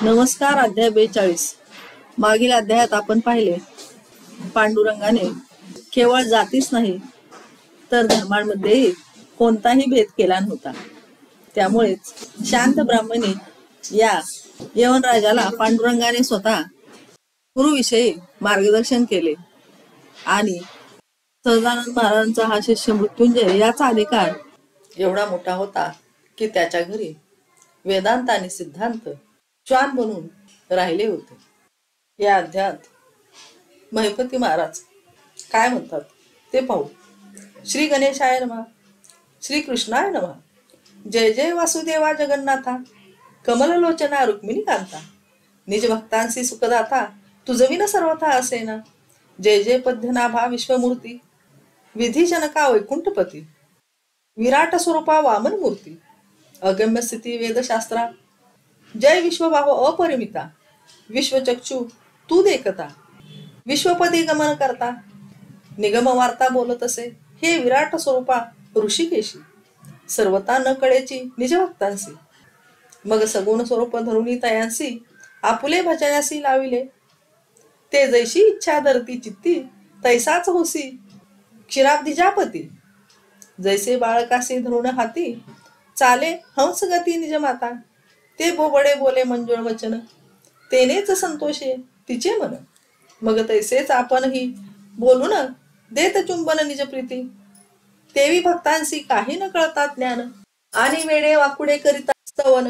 नमस्कार. अध्याय 42. मागील अध्यायात आपण पाहिले पांडुरंगाने केवळ जातीच नाही तर धर्मांमध्येही कोणताही भेद केला नव्हता. त्यामुळेच शांत ब्राह्मणी या यवनराजाला पांडुरंगाने स्वतः गुरुविषयी मार्गदर्शन केले आणि सहजानंद महाराजांचा हा शिष्य मृत्युंजय याचा अधिकार एवढा मोठा होता की त्याच्या घरी वेदांत आणि सिद्धांत श्वान बनून राहिले होते. या अध्यायात महिपती महाराज काय म्हणतात ते पाहू. श्री गणेशाय नमः. श्री कृष्णाय नमः. जय जय वासुदेवा जगन्नाथा. कमललोचना रुक्मिणी कांता. निज भक्तांसी सुखदाता तुझविन सर्वथा असेना. जय जय पद्यनाभा विश्वमूर्ती. विधी जनका वैकुंठपती. विराट स्वरूपा वामन मूर्ती. अगम्य स्थिती वेदशास्त्रा. जय विश्वबाहो अपरिमिता. विश्वचक्षु तू देखता. विश्वपदी गमन करता. निगम वार्ता बोलत असे हे विराट स्वरूपा ऋषिकेशी. सर्वता न कळेची निज भक्तांसी. मग सगुण स्वरूप धरुणी तयांसी आपुले भजनासी लाविले. ते जैशी इच्छा धरती चित्ती तैसाच होसी क्षीराब्धिजापती. जैसे बाळकासी धरुण हाती चाले हंस गती निज माता. ते बोबडे बोले मंजुळ वचन तेनेच संतोषे तिचे मन. मग तैसेच आपणही बोलून देत चुंबन निज प्रीती. तेवी भक्तांसी काही न कळतात ज्ञान आणि वेडे वाकुडे करिता स्तवन.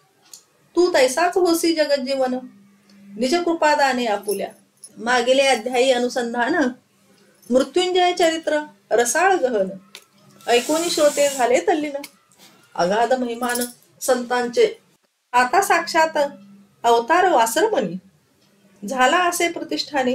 तू तैसाच होसी जगज्जीवन निज कृपादाने आपुल्या. मागील अध्यायी अनुसंधान मृत्युंजय चरित्र रसाळ गहन ऐकून श्रोते झाले तल्लीन. अगाध महिमान संतांचे आता साक्षात अवतार वासरमणी. झाला असे प्रतिष्ठाने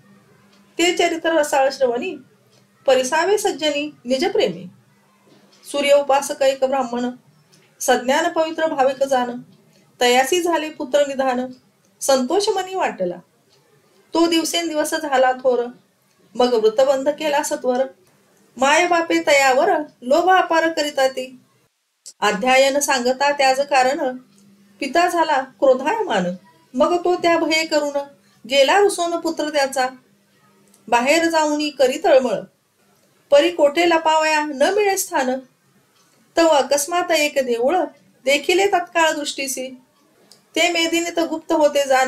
ते चरित्र रसाळ श्रवणी. परिसावे सज्जनी निज प्रेमी. सूर्य उपासक एक ब्राह्मण सज्ञान पवित्र भाविक जाण. तयासी झाले पुत्र निधान संतोष मनी वाटला. तो दिवसेंदिवस झाला थोर मग वृतबंध केला सत्वर. माय बापे तयावर लोभ अपार करिता ती. अध्यायन सांगता त्याच कारण पिता झाला क्रोधायमान. मग तो त्या भये करून गेला रुसून पुत्र त्याचा. बाहेर जाऊनी करी तळमळ परी कोठे लपावया न मिळे स्थान. तव अकस्मात एक देऊळ देखिले तत्काळ दृष्टीसी. ते मेदिनीत गुप्त होते जाण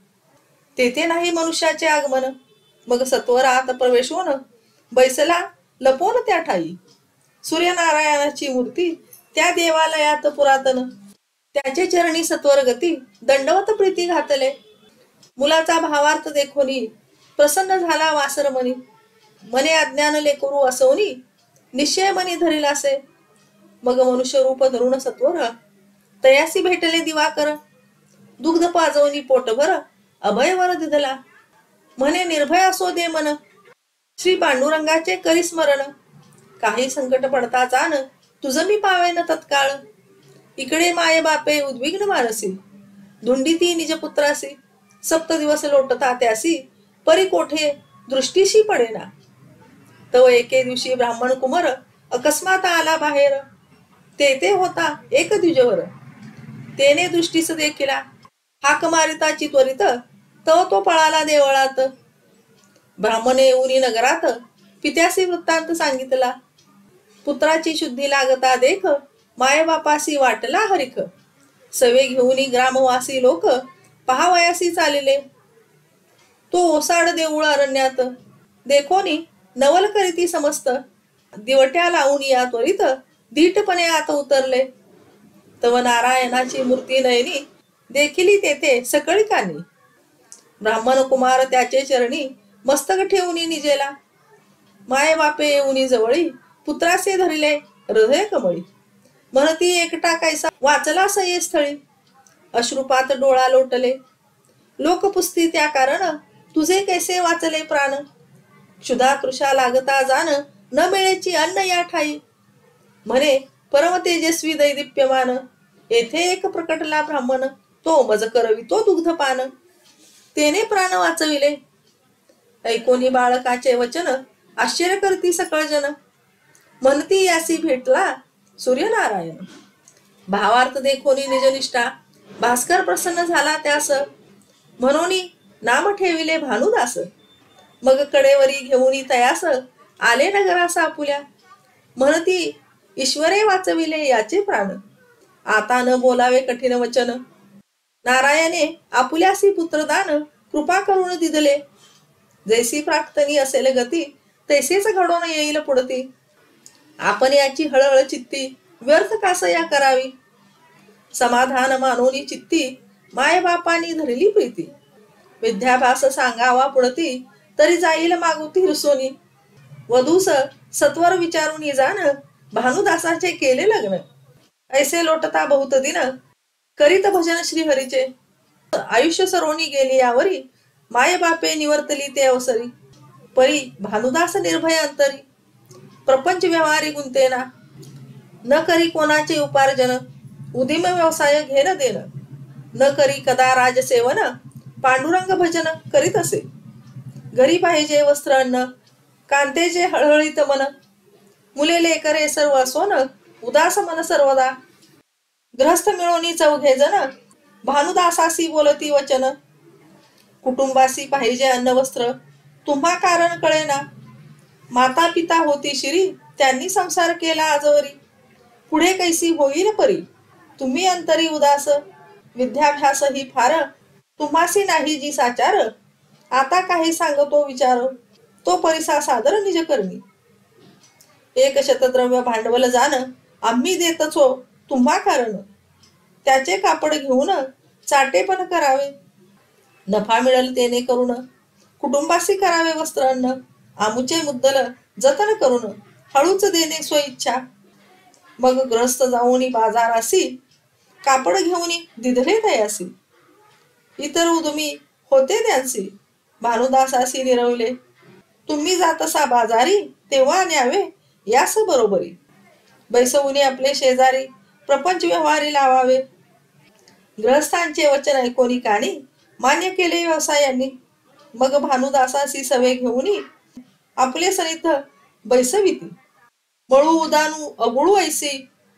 तेथे नाही मनुष्याचे आगमन. मग सत्वर आत प्रवेश होऊन बैसला लपवून त्या ठाई. सूर्यनारायणाची मूर्ती त्या देवालयात पुरातन. त्याचे चरणी सत्वर गती दंडवत प्रीती घातले. मुलाचा भावार्थ देखोनी प्रसन्न झाला वासरमणी. मने अज्ञान लेकरू असोनी निश्चय मनी धरिलासे. मग मनुष्य रूप धरून सत्वर तयासी भेटले दिवाकर. दुग्ध पाजवणी पोटभर अभयवर दिधला. म्हणे निर्भय असो दे मन श्री पांडुरंगाचे करी स्मरण. काही संकट पडता जाण तुझ मी पावेन तत्काळ. इकडे माये बापे उद्विग्न मानसी धुंडीती निज पुत्रासी. सप्त दिवस लोटता त्यासी परी कोठे दृष्टीशी पडेना. तव एके दिवशी ब्राह्मण कुमार अकस्मात आला बाहेर. तेथे होता एक द्विजवर तेने दृष्टीस देखिला. हाक मारिताची त्वरित तव तो पळाला देवळात. ब्राह्मणे उनी नगरात पित्यासी वृत्तांत सांगितला. पुत्राची शुद्धी लागता देख माय बापासी वाटला हरिख. सवे घेऊनी ग्रामवासी लोक पहावयासी चालिले. तो ओसाड देऊळ अरण्यात देखोनी नवल करीती समस्त. दिवट्या लावून या त्वरित धीटपणे आत उतरले. तव नारायणाची मूर्ती नयनी देखिली तेथे सकळिकानी. ब्राह्मण कुमार त्याचे चरणी मस्तक ठेवून निजेला. माय बापे येऊनी जवळी पुत्रासे धरिले हृदय कमळी. म्हणती एकटा कैसा वाचला सये स्थळी. अश्रुपात डोळा लोटले लोक पुसती त्या कारण. तुझे कैसे वाचले प्राण. क्षुधा कृशा लागता जाण न मिळेची अन्न या ठाई. म्हणे परम तेजस्वी दैदिप्यमान. येथे एक प्रकटला ब्राह्मण तो मज करवितो दुग्धपान. तेने प्राण वाचविले. ऐकोनी बाळकाचे वचन आश्चर्य करती सकळ जन. म्हणती यासी भेटला सूर्यनारायण. भावार्थ देखोनी निजनिष्ठा भास्कर प्रसन्न झाला त्यास, म्हणून नाम ठेविले भानुदास. मग कडेवरी घेऊन तयास, आले नगरास आपुल्या. म्हणती ईश्वरे वाचविले याचे प्राण, आता न बोलावे कठीण वचन. नारायणे आपुल्यासी पुत्रदान, कृपा करून दिदले. जैसी प्राक्तनी असेल गती, तैसेच घडून येईल पुढती. आपण याची हळहळ चित्ती, व्यर्थ कास या करावी. समाधान मानोनी चित्ती, माय बापानी धरली प्रीती. विद्याभ्यास सांगावा पुढती, तरी जाईल मागुती रुसोनी. वधूस सत्वर विचारून जाण, भानुदासाचे केले लग्न. ऐसे लोटता बहुत दिन, करीत भजन श्री हरीचे. आयुष्य सरोनी गेली यावरी, माय बापे निवर्तली ते अवसरी. परी भानुदास निर्भय अंतरी, प्रपंच व्यवहारी गुंतेना. न करी कोणाचे उपार्जन, उदिम व्यवसाय घेण देण. न करी कदा राजसेवन, पांडुरंग भजन करीत असे. घरी पाहिजे वस्त्र अन्न, कांतेचे हळहळीत मन. मुले लेकरे सर्व सोन, उदास मन सर्वदा. ग्रहस्थ मिळवणी चौघे जण, भानुदासासी बोलती वचन. कुटुंबासी पाहिजे अन्न वस्त्र, तुम्हा कारण कळेना. माता पिता होती शिरी, त्यांनी संसार केला आजवरी. पुढे कैसी होईल परी, तुम्ही अंतरी उदास. विद्याभ्यास ही फार, तुम्हासी नाही जी साचार. आता काही सांगतो विचार, तो परिसा सादर निज करणी. एक शतद्रव्य भांडवल जाण, आम्ही देतचो तुम्हा कारण. त्याचे कापड घेऊन चाटेपण करावे, नफा मिळेल तेने करून. कुटुंबासी करावे वस्त्र अन्न, आमुचे मुद्दल जतन करून. हळूच देणे स्वइच्छा. मग ग्रस्त जाऊन बाजारासी, कापड घेऊन दिधले तयासी. इतर उदमी होते त्यांसी, भानुदासासी निरवले. तुम्ही जातसा बाजारी, तेव्हा न्यावे यास बरोबरी. बैसवून आपले शेजारी, प्रपंच व्यवहारी लावावे. ग्रहस्थांचे वचन ऐकोनी कानी, मान्य केले व्यवसायांनी. मग भानुदासासी सवे घेऊन आपले सनिध बैसविती. मळू उदानू अगुळू ऐसी,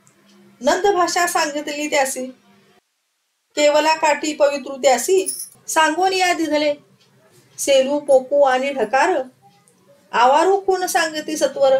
नंद भाषा सांगितली त्यासी. केवला काठी पवित्रू त्यासी, सांगून या दिधले. सेलू पोकू आणि ढकार, आवारू कोण सांगती सत्वर.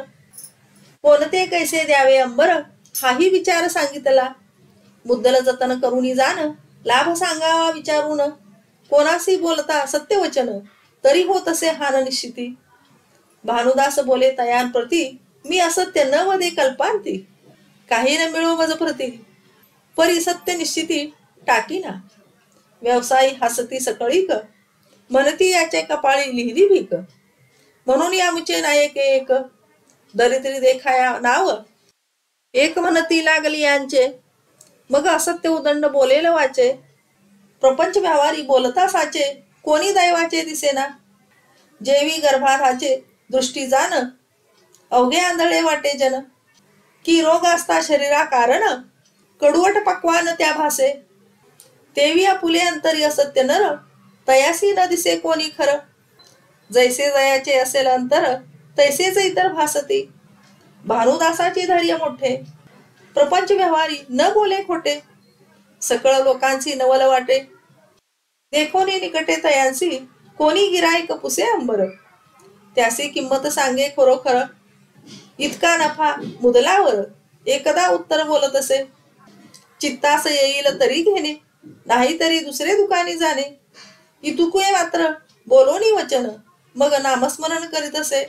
कोणते कैसे द्यावे अंबर, हाही विचार सांगितला. मुद्दल जतन करून जाण, लाभ सांगावा विचारून. कोणासी बोलता सत्य वचन, तरी होत असे हान निश्चिती. भानुदास बोले तयान प्रती, मी असत्य न वदे कल्पांती. काही न मिळो मज प्रती, परी सत्य निश्चिती टाकीना. व्यवसायी हसती सकळीक, म्हणती याचे कपाळी लिहिली भीक. म्हणून आमुचे नायक एक, दरिद्री देखाया नाव. एक म्हणती लागली यांचे, मग असत्य उदंड बोलेल वाचे. प्रपंच व्यवहारी बोलता साचे, कोणी दैवाचे दिसेना. जेवी गर्भाधाचे दृष्टी जाण, अवघे आंधळे वाटे जन. की रोग असता शरीरा कारण, कडवट पक्वान त्या भासे. तेवी आपुले अंतरी असत्य नर, तयासी न दिसे कोणी खर. जैसे जयाचे असेल अंतर, तैसेच इतर भासती. भानुदासाचे धैर्य मोठे, प्रपंच व्यवहारी न बोले खोटे. सकळ लोकांची नवल वाटे, देखोनी निकटे तयांसी. कोणी गिराईक पुसे अंबर, त्यासी किंमत सांगे खरोखर. इतका नफा मुदलावर, एकदा उत्तर बोलत असे. चित्तास येईल तरी घेणे, नाही तरी दुसरे दुकानी जाणे. इतुके मात्र बोलोनी वचन, मग नामस्मरण करीत असे.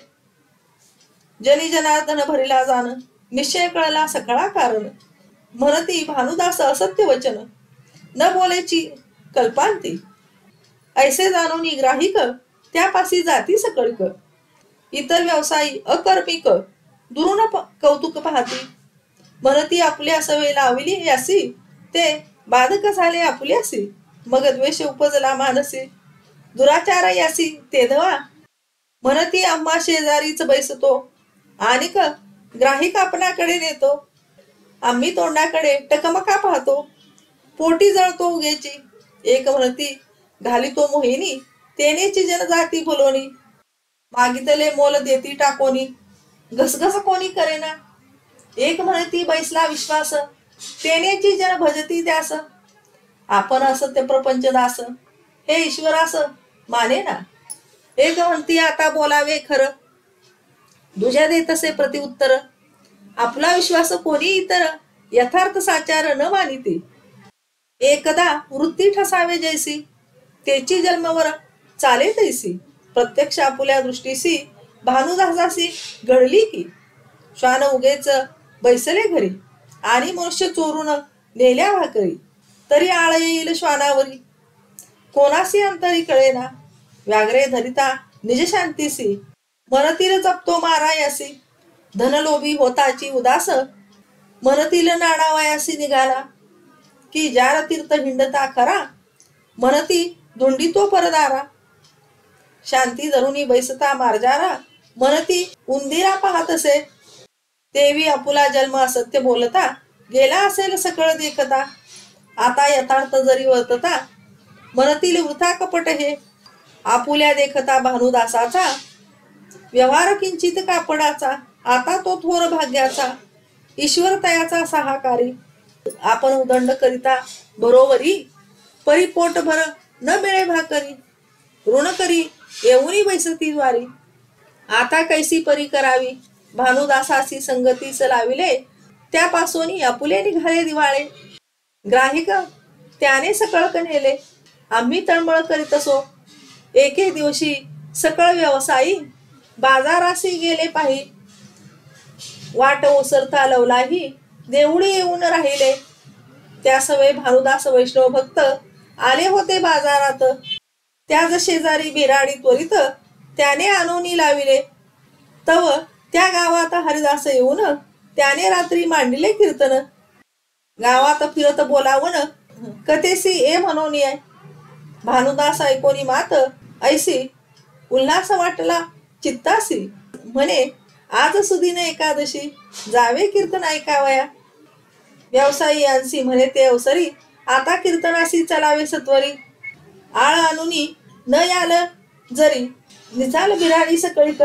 जनी जनार्दन भरिला जाण, निश्चय कळला सकळा कारण. म्हणती भानुदास असत्य वचन, न बोलेची कल्पांती. ऐसे जाणून ग्राहिक, त्यापासी जाती सकळिक. इतर व्यवसायी अकर्मिक, दुरून कौतुक पाहती. म्हणती आपल्या सवय लावली यासी, ते बाधक झाले आपुल्यासी. मग द्वेष उपजला मानसी, दुराचार यासी ते धवा. म्हणती आम्हा शेजारीच बैसतो, आणिक ग्राहिक आपणाकडे नेतो. आम्ही तोंडाकडे टकमका पाहतो, पोटी जळतो उगेची. एक म्हणती घालितो मोहिनी, तेनेची जनजाती फुलोनी. मागितले मोल देती टाकोनी, घसघस कोणी करेना. एक म्हणती बैसला विश्वास, तेनेची जन भजती त्यास. आपण असत्य प्रपंच दास हे ईश्वरास माने ना. एक म्हणती आता बोलावे खरं, दुजा देत असे प्रतिउत्तर. आपला विश्वास कोणी इतर, यथार्थ साचार न मानिते. एकदा वृत्ती ठसावे जैसी, तेची जन्मवर चाले तैसी. प्रत्यक्ष आपुल्या दृष्टीसी भानुदासासी घडली की. श्वान उगेच बैसले घरी, आणि मनुष्य चोरून नेल्या भाकरी. तरी आळ येईल श्वानावरी, कोणासी अंतरी कळेना. व्याघ्रे धरिता निज शांतीसी, मनतील जपतो मारायासी. धनलोभी होताची उदास, मनतील नाणावयासी निघाला. की जार तीर्थ हिंडता खरा, मनती धुंडितो परदारा. शांती धरुनी बैसता मार्जारा, मनती उंदिरा पाहत असे. देवी आपुला जन्म असत्य बोलता, गेला असेल सकळ देखता. आता यथार्थ जरी वर्तता, मनतील वृथा कपट हे. आपुल्या देखता भानुदासाचा, व्यवहार किंचित कापडाचा. आता तो थोर भाग्याचा, ईश्वर तयाचा सहाकारी. आपण उदंड करिता बरोबरी, परी पोट भर न मिळे भाकरी. ऋण करी येऊनी बैसती द्वारी, आता कैसी परी करावी. भानुदासासी संगतीस लाविले, त्यापासून आपुले निघाले दिवाळे. ग्राहिक त्याने सकळ नेले, आम्ही तळमळ करीत असो. एके दिवशी सकळ व्यवसायी, बाजारासी गेले पाही. वाट ओसरता लवलाही, देवळी येऊन राहिले. त्या सवय भानुदास वैष्णव भक्त आले होते बाजारात. त्याच शेजारी बिराडी त्वरित, त्याने आणूनी लाविले. तव त्या गावात हरिदास येऊन, त्याने रात्री मांडले कीर्तन. गावात फिरत बोलावून, कथेसी ए म्हणून आहे. भानुदास ऐकोनी मात ऐसी, उल्हास वाटला चित्तासी. म्हणे आज सुदीन एकादशी, जावे कीर्तन ऐकावया. व्यवसायी यांसी म्हणे ते अवसरी, आता कीर्तनासी चलावे सत्वरी. आळ आणुनी न याल जरी, निचाल बिराडी सकळीत.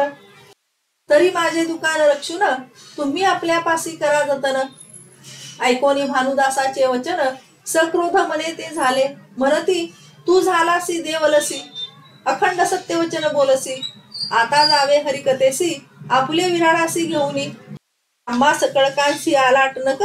तरी माझे दुकान रक्षून, तुम्ही आपल्या पासी करा जतन. ऐकोनी भानुदासाचे वचन, सक्रोध मने ते झाले. म्हणती तू झालासी देवलसी, अखंड सत्यवचन बोलसी. आता जावे हरिकथेसी, आपुले विराडासी घेऊनी. आम्हा सकळकांशी आलाट नक,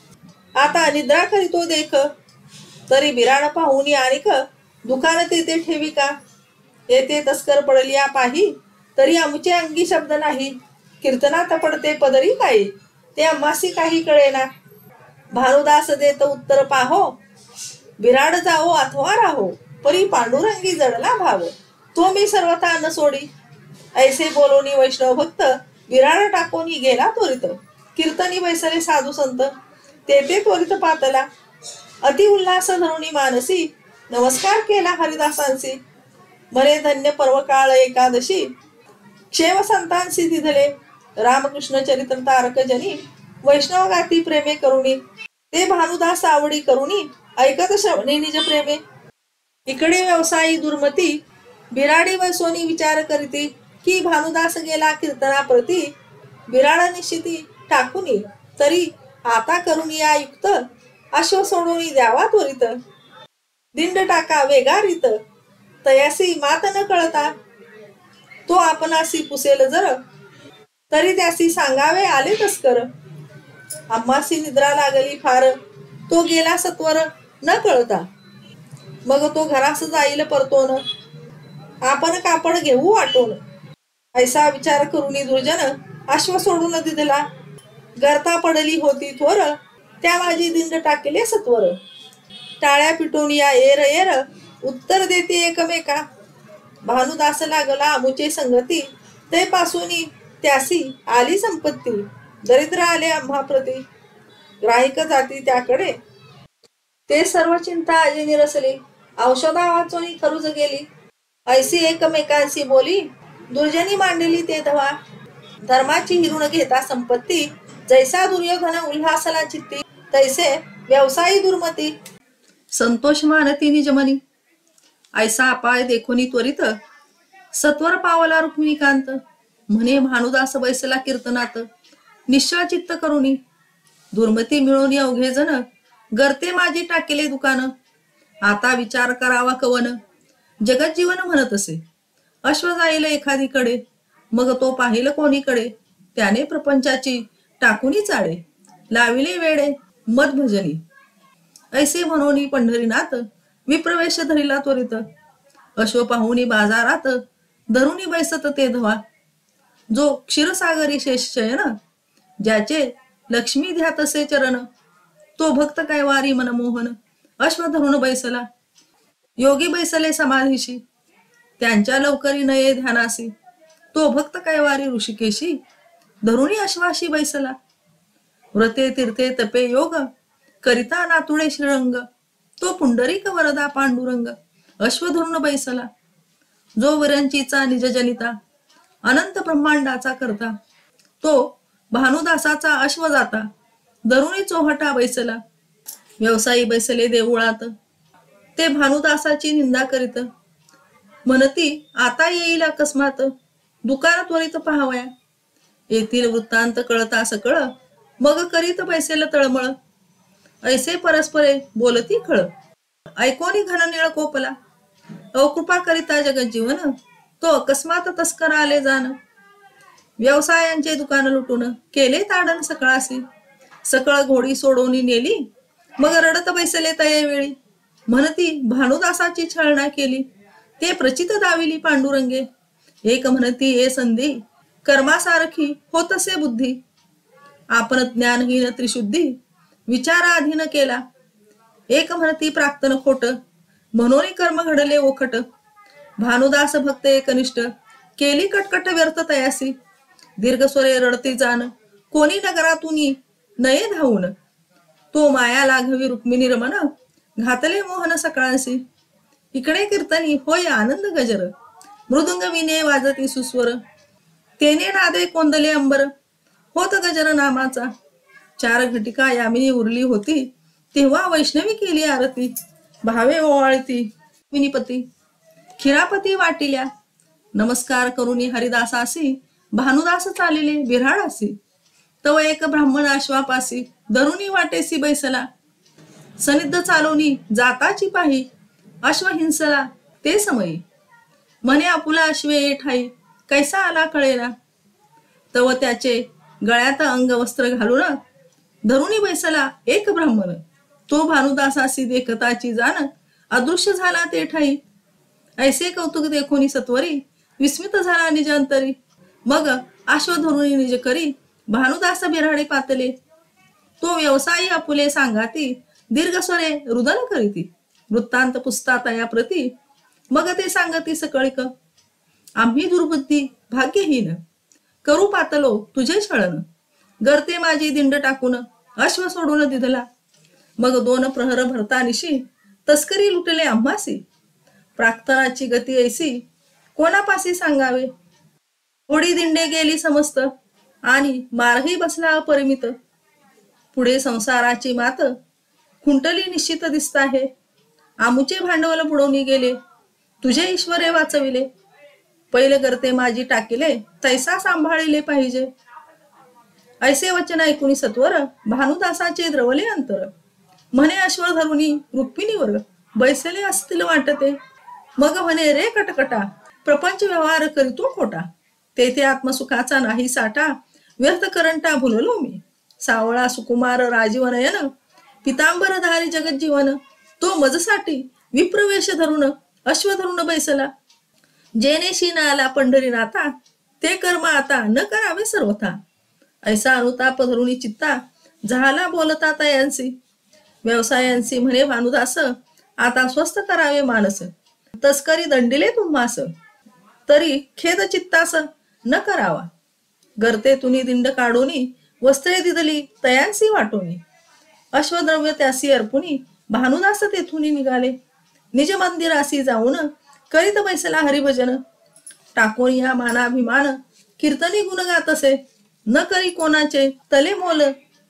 आता निद्रा करीतो देख. तरी बिराड पाहुनी आणिक, दुकान तेथे ठेवी का. येथे तस्कर पडलिया पाही, तरी आमचे अंगी शब्द नाही. कीर्तनात पडते पदरी काही, ते आम्हासी काही कळेना. भानुदास देत उत्तर पाहो, बिराड जाओ अथवा राहो. परी पांडुरंगी जडला भाव, तो मी सर्वथा न सोडी. ऐसे बोलोनी वैष्णव भक्त, बिराड टाकोनी गेला त्वरित. कीर्तनी बैसले साधू संत, तेथे त्वरित पातला. अति उल्हास धरुणी मानसी, नमस्कार केला हरिदासांसी. म्हणे धन्य पर्वकाळ एकादशी, क्षेम संतांसी दिधले. रामकृष्ण चरित्र तारक जनी, वैष्णव गाती प्रेमे करुणी. ते भानुदास आवडी करुणी, ऐकत श्रवणी निज प्रेमे. इकडे व्यवसायी दुर्मती, बिराडी वैसोनी विचार करीती. की भानुदास गेला कीर्तनाप्रती, बिराड निश्चिती टाकुनी. तरी आता करून या युक्त, अश्व सोडून द्यावा त्वरित. दिंड टाका वेगारीत, तयासी मात न कळता. तो आपणासी पुसेल जर, तरी त्यासी सांगावे आले तस्कर. आम्हासी निद्रा लागली फार, तो गेला सत्वर न कळता. मग तो घरास जाईल परतोन, आपण कापड घेऊ वाटून. ऐसा विचार करूनी दुर्जन, अश्व सोडून दिदला. गर्ता पडली होती थोर, त्या माझी दिंड टाकले सत्वर. टाळ्या पिटून या येर येर, उत्तर देते एकमेका. भानुदास लागला आमुचे संगती, ते पासूनी त्यासी आली संपत्ती. दरिद्र आले आम्हा प्रती, ग्राहिक जाती त्याकडे. ते सर्व चिंता आजी निरसली, औषधा वाचोनी खरुज गेली. ऐसी एकमेकांशी बोली, दुर्जनी मांडली ते धवा. धर्माची हिरुण घेता संपत्ती, जैसा दुर्योधन उल्हासला चित्ती. तैसे व्यवसायी दुर्मती, संतोष मानती निजमनी. ऐसा अपाय देखोनी त्वरित, सत्वर पावला रुक्मिणीकांत. म्हणे भानुदास बैसला कीर्तनात, निश्चळ चित्त करुणी. दुर्मती मिळून अवघे जण, गर्ते माझी टाकेले दुकान. आता विचार करावा कवन, जगज्जीवन म्हणत असे. अश्व जाईल एखादीकडे, मग तो पाहिलं कोणीकडे, त्याने प्रपंचाची टाकुनी चाळे, लाविले वेडे मद भजनी. ऐसे म्हणोनी पंढरीनाथ, विप्रवेश धरिला त्वरित. अश्व पाहुनी बाजारात, धरुनी बैसत ते धवा. जो क्षीरसागरी शेष शयन, ज्याचे लक्ष्मी ध्यातसे चरण. तो भक्त काय वारी मनमोहन, अश्व धरून बैसला. योगी बैसले समाधीशी, त्यांच्या लवकरी नये ध्यानासी. तो भक्त काय वारी ऋषिकेशी, धरुणी अश्वाशी बैसला. व्रते तीर्थे तपे योग, करिता नातुळे श्रीरंग. तो पुंडरीक वरदा पांडुरंग, अश्व धरून बैसला. जो विरंचीचा निजजनिता, अनंत ब्रह्मांडाचा करता. तो भानुदासाचा अश्व जाता, धरुणी चोहटा बैसला. व्यवसायी बैसले देऊळात, ते भानुदासाची निंदा करीत. म्हणती आता येईल अकस्मात, दुकार त्वरित पाहावया. येथील वृत्तांत कळता सकळ, मग करीत बैसेल तळमळ. ऐसे परस्परे बोलती खळ, ऐकोनी घननिळ कोपला. अकृपा करिता जगज्जीवन, तो अकस्मात तस्कर आले जाण. व्यवसायांचे दुकान लुटून, केले ताडण सकळासी. सकळ घोडी सोडवणी नेली, मग रडत बैसले तये म्हणती भानुदासाची छळणा केली. ते प्रचित दाविली पांडुरंगे, एक म्हणती ए संधी, कर्मासारखी होतसे बुद्धी. आपण ज्ञानहीन त्रिशुद्धी, विचाराधीन केला. एक म्हणती प्राक्तन खोट, म्हणून कर्म घडले ओखट. भानुदास भक्त एकनिष्ठ, केली कटकट व्यर्थ तयासी. दीर्घस्वरे रडती जाण, कोणी नगरातून नये धावून. तो माया लाघवी रुक्मिणी रमण, घातले मोहन सकाळसी. इकडे कीर्तनी होय आनंद गजर, मृदुंग विने वाजती सुस्वर. तेने नादे कोंदले अंबर, होत गजर नामाचा. 4 घटिका यामिनी उरली होती, तेव्हा वैष्णवी केली आरती. भावे ओवाळती विनिपती, खिरापती वाटिल्या. नमस्कार करुनी हरिदासासी, भानुदास चालिले बिऱ्हाडासी. तव एक ब्राह्मण अश्वापासी, धरुनी वाटेसी बैसला. सनिध चालोनी जाताची पाही, अश्व हिंसला ते समयी. म्हणे आपुला अश्वे ठाई, कैसा आला कळेना. तव त्याचे गळ्यात अंगवस्त्र घालून, धरुणी बैसला एक ब्राह्मण. तो भानुदासासी देखताची जाण, अदृश्य झाला ते ठाई. ऐसे कौतुक देखोनी सत्वरी, विस्मित झाला निज अंतरी. मग अश्व धरुणी निज करी, भानुदास बिऱ्हाडे पातले. तो व्यवसायी आपुले सांगाती, दीर्घस्वरे रुदन करीती. वृत्तांत पुसता या प्रती, मग ते सांगती सकळिक. आम्ही दुर्बुद्धी भाग्यहीन, करू पातलो तुझे छळन. गर्ते माझी दिंड टाकून, अश्व सोडून दिधला. मग 2 प्रहर भरतानिशी, तस्करी लुटले आम्हासी. प्राक्तनाची गती ऐसी, कोणापासी सांगावे. थोडी दिंडे गेली समस्त, आणि मारही बसला अपरिमित. पुढे संसाराची मात, खुंटली निश्चित दिसत आहे. आमुचे भांडवल बुडवून गेले, तुझे ईश्वरे वाचविले. पहिले करते माझी टाकिले, तैसा सांभाळिले पाहिजे. ऐसे वचन ऐकून सत्वर, भानुदासाचे द्रवले अंतर. म्हणे अश्व धरुनी रुक्मिणीवर, बैसले असतील वाटते. मग म्हणे रे कटकटा, प्रपंच व्यवहार करीतो खोटा. तेथे आत्मसुखाचा नाही साठा, व्यर्थ करंटा भुललो मी. सावळा सुकुमार राजीवनयन, पितांबरधारी जगज्जीवन. तो मजसाठी विप्रवेश धरून, अश्व धरून बैसला. जेनेशी न आला पंढरीनाथा, ते कर्म आता न करावे सर्वथा. ऐसा अनुताप धरुणी चित्ता, झाला बोलता तयांसी. व्यवसायांसी म्हणे भानुदास, आता स्वस्थ करावे मानस. तस्करी दंडिले तुम्हास, तरी खेद चित्तास न करावा. गर्ते तुनी दिंड काढोनी, वस्त्रे दिदली तयांसी वाटोनी. अश्वद्रव्य त्यासी अर्पुनी, भानुदास तेथुनी निघाले. निज मंदिरासी जाऊन, करीत बैसला हरिभजन. टाकोन या मानाभिमान, कीर्तनी गुण गात असे. न करी कोणाचे तले मोल,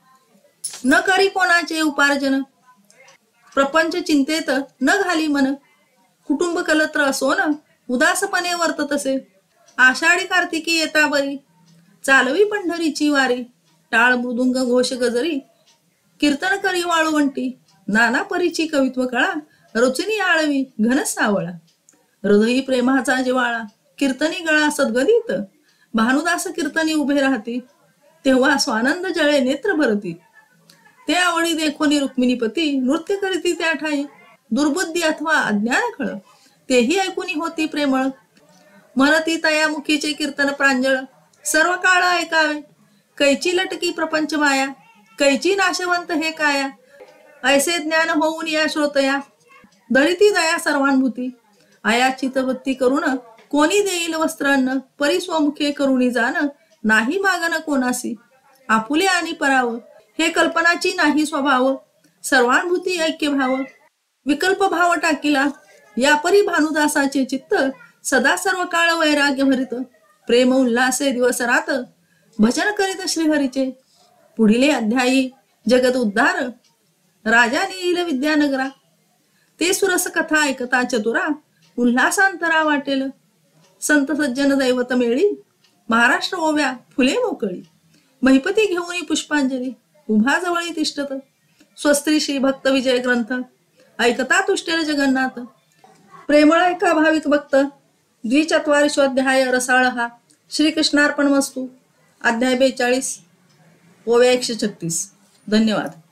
न करी कोणाचे उपार्जन. प्रपंच चिंतेत न घाली मन, कुटुंब कलत्र असोन उदासपणे वर्तत असे. आषाढी कार्तिकी येता बरी, चालवी पंढरीची वारी. टाळ मृदुंग घोष गजरी, कीर्तन करी वाळवंटी. नाना परीची कवित्व कळा, रुचिनी आळवी घन सावळा, हृदयी प्रेमाचा जिवाळा, कीर्तनी गळा सद्गदित, भानुदास कीर्तनी उभे राहती, तेव्हा स्वानंद जळे नेत्र भरती. ते आवडी देखोनी रुक्मिणीपती, नृत्य करीती त्या ठाई, दुर्बुद्धी अथवा अज्ञान खळ, तेही ऐकुनी होती प्रेमळ. म्हणती तया मुखीचे कीर्तन प्रांजळ, सर्व काळ ऐकावे, कैची लटकी प्रपंच माया, कैची नाशवंत हे काया, ऐसे ज्ञान होऊन या श्रोतया, दळिती दया सर्वानुभूती. आया चितवृत्ती करून कोणी देईल वस्त्रान्न, परी स्वमुखे करुणी जाण, नाही मागन कोणासी, आपुले आणि पराव, हे कल्पनाची नाही स्वभाव, सर्वानुभूती ऐक्य भाव, विकल्प भाव टाकिला, यापरी भानुदासाचे चित्त, सदा सर्व काळ वैराग्य भरित, प्रेम उल्हासे दिवस रात, भजन करीत श्रीहरीचे. पुढीले अध्यायी जगत उद्धार, राजा नेईल विद्यानगरा, ते सुरस कथा ऐकता चतुरा, उल्हासांतरा वाटेल, संत सज्जन दैवत मेळी, महाराष्ट्र ओव्या फुले मोकळी, महिपती घेऊन पुष्पांजली, उभा जवळी तिष्ठत, स्वस्त्री श्री भक्त विजय ग्रंथ, ऐकता तुष्टेल जगन्नाथ. प्रेमळ ऐका भाविक भक्त, 24 रसाळ हा. श्रीकृष्णार्पण वस्तू. अध्याय 42 ओव्या 136. धन्यवाद.